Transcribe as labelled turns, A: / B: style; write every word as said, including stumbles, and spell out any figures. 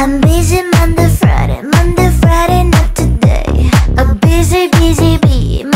A: I'm busy Monday, Friday, Monday, Friday, not today. A busy, busy bee.